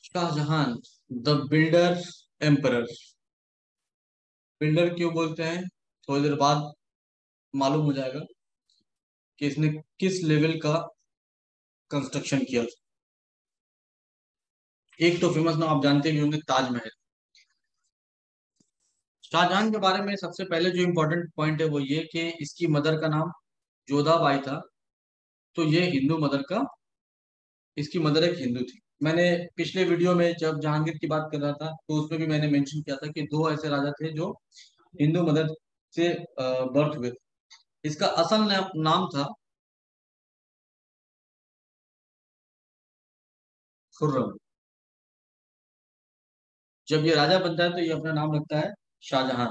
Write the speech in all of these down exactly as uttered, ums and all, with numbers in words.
Shahjahan the builder emperor. Builder क्यों बोलते हैं, थोड़ी देर बाद मालूम हो जाएगा कि इसने किस लेवल का कंस्ट्रक्शन किया। एक तो फेमस नाम आप जानते भी होंगे, ताजमहल। शाहजहां के बारे में सबसे पहले जो इम्पोर्टेंट पॉइंट है वो ये कि इसकी मदर का नाम जोधाबाई था। तो ये हिंदू मदर का, इसकी मदर एक हिंदू थी। मैंने पिछले वीडियो में जब जहांगीर की बात कर रहा था तो उसमें भी मैंने मेंशन किया था कि दो ऐसे राजा थे जो हिंदू मदर से बर्थ हुए थे। इसका असल ना, नाम था खुर्रम। जब ये राजा बनता है तो ये अपना नाम रखता है शाहजहां।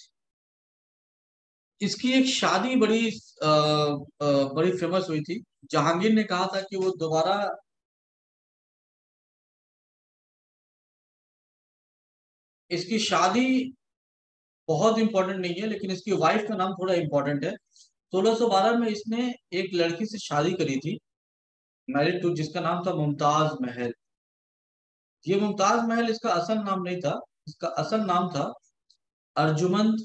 इसकी एक शादी बड़ी आ, आ, बड़ी फेमस हुई थी। जहांगीर ने कहा था कि वो दोबारा, इसकी शादी बहुत इंपॉर्टेंट नहीं है लेकिन इसकी वाइफ का नाम थोड़ा इंपॉर्टेंट है। सोलह सौ बारह में इसने एक लड़की से शादी करी थी, मैरिड टू, जिसका नाम था मुमताज महल। ये मुमताज महल इसका असल नाम नहीं था। इसका असल नाम था अर्जुमंद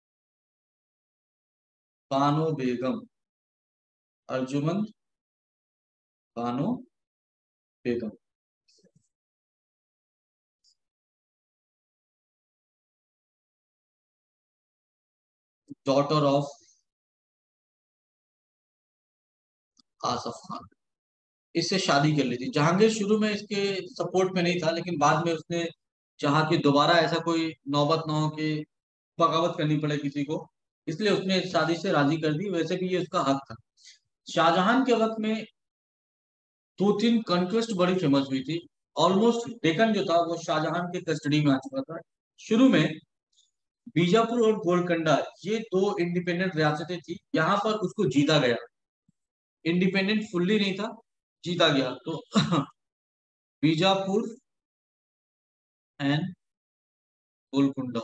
बानो बेगम। Arjumand Bano Begum, daughter of Asaf Khan. इससे शादी कर ली थी। जहांगीर शुरू में इसके सपोर्ट में नहीं था लेकिन बाद में उसने चाहा कि दोबारा ऐसा कोई नौबत ना हो कि बगावत करनी पड़े किसी को, इसलिए उसने इस शादी से राजी कर दी। वैसे भी ये उसका हक था। शाहजहां के वक्त में दो तीन कॉन्क्वेस्ट बड़ी फेमस हुई थी। ऑलमोस्ट डेक्कन जो था वो शाहजहां के कस्टडी में आ चुका था। शुरू में बीजापुर और गोलकंडा, ये दो इंडिपेंडेंट रियासतें थी, यहाँ पर उसको जीता गया। इंडिपेंडेंट फुल्ली नहीं था, जीता गया। तो Bijapur and Golconda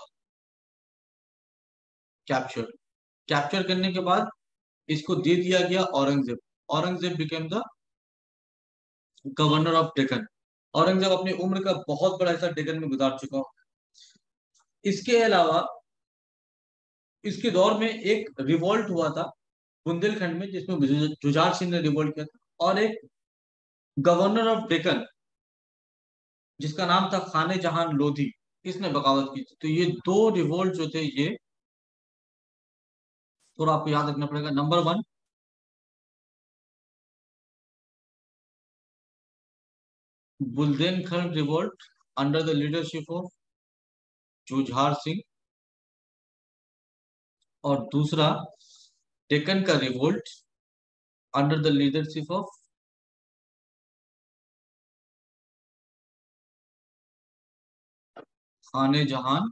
capture capture करने के बाद इसको दे दिया गया Aurangzeb. Aurangzeb became the governor of Deccan. Aurangzeb अपनी उम्र का बहुत बड़ा हिस्सा डेक्कन में गुजार चुका हूँ। इसके अलावा इसके दौर में एक रिवॉल्ट हुआ था बुंदेलखंड में, जिसमें जु- जुझार सिंह ने रिवॉल्ट किया था। और एक गवर्नर ऑफ डेक्कन जिसका नाम था खाने जहां लोधी, इसने बगावत की थी। तो ये दो रिवोल्ट जो थे, ये थोड़ा आपको याद रखना पड़ेगा। Number one, Bundelkhand revolt under the leadership of Jujhar Singh. और दूसरा, डेक्कन का revolt under the leadership of Khan-e-Jahan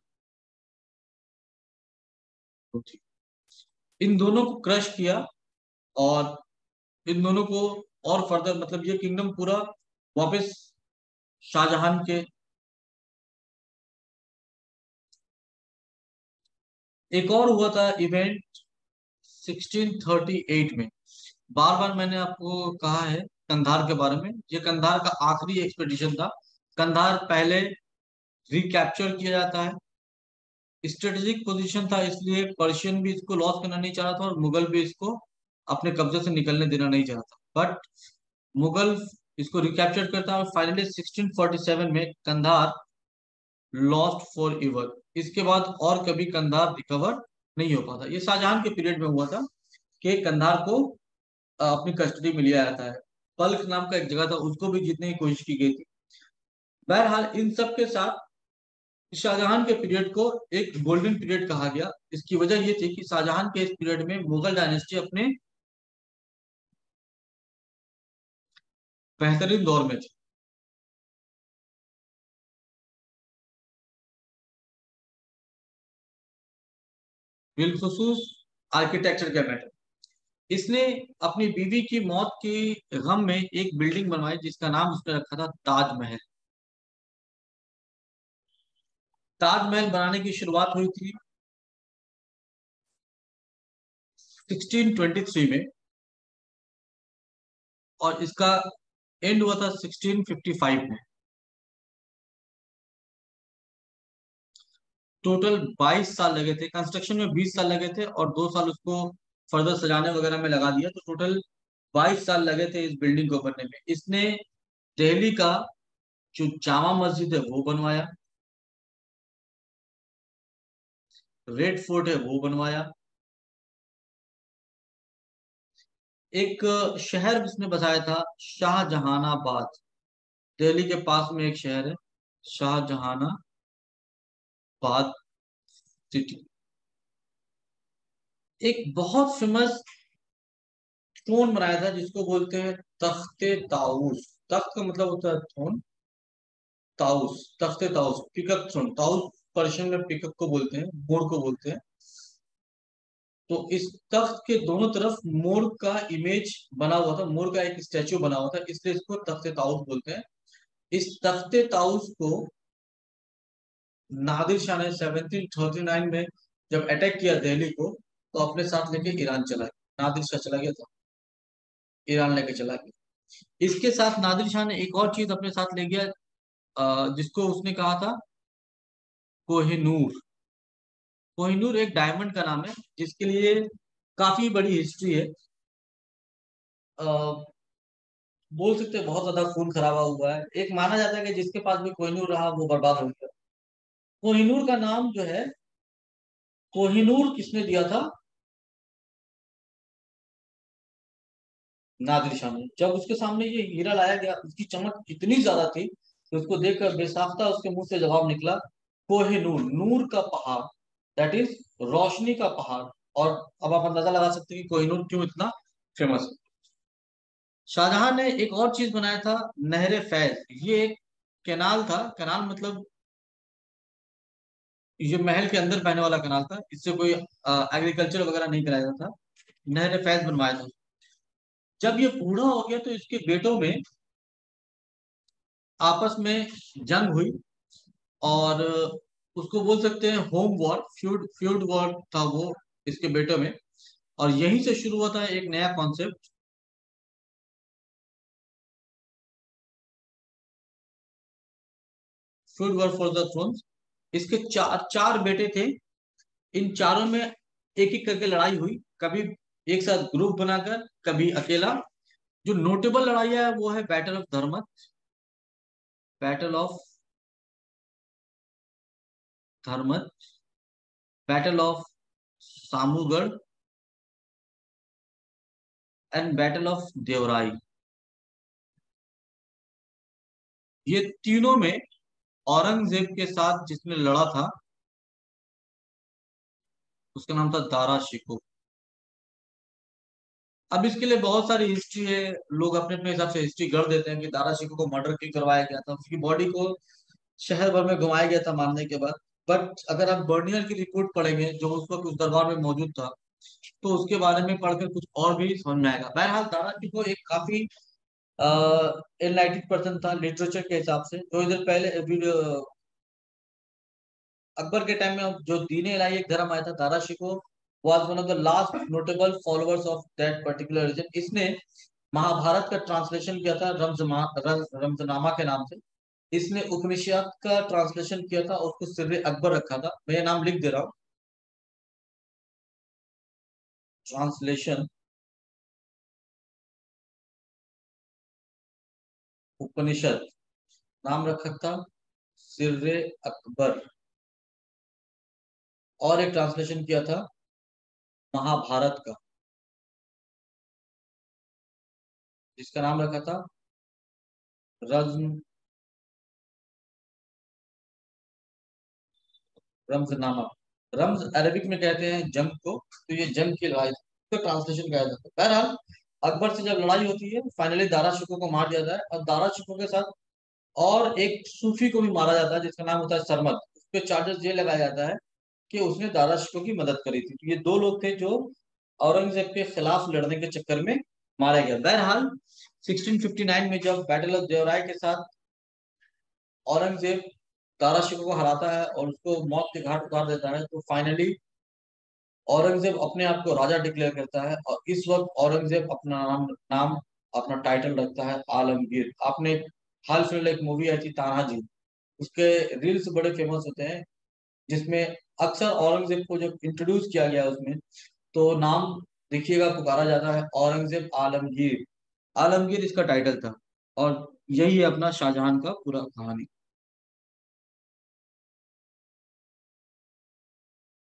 Lodhi. इन दोनों को क्रश किया और इन दोनों को और फर्दर, मतलब ये किंगडम पूरा वापस शाहजहां के। एक और हुआ था इवेंट सिक्सटीन थर्टी एट में। बार बार मैंने आपको कहा है कंधार के बारे में, ये कंधार का आखिरी एक्सपेडिशन था। कंधार पहले रिकैप्चर किया जाता है। स्ट्रेटेजिक पोजीशन था, इसलिए पर्शियन भी इसको लॉस करना नहीं चाह रहा था और मुगल भी इसको अपने कब्जे से निकलने देना नहीं चाह रहा था। बट मुगल इसको रिकैप्चर करता है और फाइनली सिक्सटीन फोर्टी सेवन में कंधार लॉस्ट फॉर एवर। इसके बाद और कभी कंधार रिकवर नहीं हो पाता। ये शाहजहां के पीरियड में हुआ था कि कंधार को अ, अपनी कस्टडी में लिया जाता है। बल्ख नाम का एक जगह था, उसको भी जीतने की कोशिश की गई थी। बहरहाल इन सब के साथ शाहजहां के पीरियड को एक गोल्डन पीरियड कहा गया। इसकी वजह ये थी कि शाहजहां के इस पीरियड में मुगल डायनेस्टी अपने बेहतरीन दौर में थी। बिलखुसूस आर्किटेक्चर का मैटर। इसने अपनी बीवी की मौत के गम में एक बिल्डिंग बनवाई जिसका नाम उसने रखा था ताजमहल। ताजमहल बनाने की शुरुआत हुई थी सिक्सटीन ट्वेंटी थ्री में और इसका एंड हुआ था सिक्सटीन फिफ्टी फाइव में। टोटल बाईस साल लगे थे कंस्ट्रक्शन में, बीस साल लगे थे और दो साल उसको फर्दर सजाने वगैरह में लगा दिया, तो टोटल बाईस साल लगे थे इस बिल्डिंग को बनने में। इसने दिल्ली का जो जामा मस्जिद है वो बनवाया, रेड फोर्ट है वो बनवाया, एक शहर उसने बसाया था शाहजहानाबाद, दिल्ली के पास में एक शहर है शाहजहानाबाद सिटी। एक बहुत फेमस स्टोन बनाया था जिसको बोलते हैं तख्ते ताउस। तख्त का मतलब होता है थ्रोन, ताउस तख्ते ताउस, पिकक थ्रोन, ताउस पर्शियन में पिकक को बोलते हैं, मोर को बोलते हैं। तो इस तख्त के दोनों तरफ मोर का इमेज बना हुआ था, मोर का एक स्टैचू बना हुआ था, इसलिए इसको तख्ते ताउस बोलते हैं। इस तख्ते ताउस को नादिर शाह ने सेवनटीन थर्टी नाइन में जब अटैक किया दिल्ली को, तो अपने साथ लेके ईरान चला गया, नादिर शाह चला गया था, ईरान लेके चला गया। इसके साथ नादिर शाह ने एक और चीज अपने साथ ले गया, अ, जिसको उसने कहा था कोहिनूर। कोहिनूर एक डायमंड का नाम है जिसके लिए काफी बड़ी हिस्ट्री है। अ, बोल सकते हैं बहुत ज्यादा खून खराबा हुआ है। एक माना जाता है कि जिसके पास भी कोहिनूर रहा वो बर्बाद हो गया। कोहिनूर का नाम जो है, कोहिनूर किसने दिया था? नादिर शाह ने। जब उसके सामने ये हीरा लाया गया, उसकी चमक इतनी ज्यादा थी कि उसको देखकर बेसाख्ता उसके मुंह से जवाब निकला, कोहिनूर, नूर का पहाड़, दैट इज रोशनी का पहाड़। और अब आप अंदाजा लगा सकते हैं कि कोहिनूर क्यों इतना फेमस है। शाहजहां ने एक और चीज बनाया था, नहरे फैज। ये एक कैनाल था, कैनाल मतलब ये महल के अंदर बहने वाला कैनाल था, इससे कोई एग्रीकल्चर वगैरह नहीं कराया जाता था। नहर फैज बनवाया था। जब ये बूढ़ा हो गया तो इसके बेटों में आपस में जंग हुई, और उसको बोल सकते हैं home war, feud feud war था वो इसके बेटों में। और यहीं से शुरू हुआ था एक नया concept, feud war for the throne. इसके चार चार बेटे थे, इन चारों में एक एक करके लड़ाई हुई, कभी एक साथ ग्रुप बनाकर, कभी अकेला। जो नोटेबल लड़ाइयाँ है वो है battle of Dharmat, battle of Dharmat, battle of Samugarh and battle of Deorai. ये तीनों में औरंगजेब के साथ जिसने लड़ा था उसका नाम था दारा शिकोह। अब इसके लिए बहुत सारी हिस्ट्री है, लोग अपने अपने हिसाब से हिस्ट्री गढ़ देते हैं कि दारा शिकोह को मर्डर क्यों करवाया गया था, उसकी बॉडी को शहर भर में घुमाया गया था मारने के बाद। बट अगर आप बर्नियर की रिपोर्ट पढ़ेंगे जो उस वक्त उस दरबार में मौजूद था, तो उसके बारे में पढ़कर कुछ और भी समझ में आएगा। बहरहाल दारा शिकोह एक काफी एनलाइटेड पर्सन था लिटरेचर के हिसाब से, जो इधर पहले अ, अकबर के टाइम में जो दीन इलाही एक धर्म आया था, Dara Shikoh was one of the last notable followers of that particular religion. इसने महाभारत का ट्रांसलेशन किया था रमजमा रम, रमजनामा के नाम से। इसने उपनिषद का ट्रांसलेशन किया था, उसको सिर्रे अकबर रखा था। मैं ये नाम लिख दे रहा हूँ, ट्रांसलेशन उपनिषद, नाम रखा था सिर्रे अकबर। और एक ट्रांसलेशन किया था महाभारत का, जिसका नाम रखा था रज्म रमजनामा। रम्ज अरबिक में कहते हैं जंग को, तो ये जंग की लड़ाई का ट्रांसलेशन कहा जाता है। बहरहाल अकबर से जब लड़ाई होती है, फाइनली दारा शिकोह को मार दिया जाता है, और दारा शिकोह के साथ और एक सूफी को भी मारा जाता है जिसका नाम होता है सरमद। उस पर चार्जेस ये लगाया जाता है कि उसने दारा शिकोह की मदद करी थी। तो ये दो लोग थे जो औरंगजेब के खिलाफ लड़ने के चक्कर में मारे गए। बहरहाल सिक्सटीन फिफ्टी नाइन में जब बैटल ऑफ देवराय के साथ औरंगजेब दारा शिकोह को हराता है और उसको मौत के घाट उतार देता है, तो फाइनली औरंगजेब अपने आप को राजा डिक्लेयर करता है। और इस वक्त औरंगजेब अपना नाम नाम अपना टाइटल रखता है आलमगीर। आपने हाल फिलहाल एक मूवी आई थी तानाजी, उसके रील्स बड़े फेमस होते हैं। जिसमें अक्सर औरंगजेब को जब इंट्रोड्यूस किया गया उसमें, तो नाम देखिएगा पुकारा जाता है औरंगजेब आलमगीर। आलमगीर इसका टाइटल था, और यही है अपना शाहजहां का पूरा कहानी।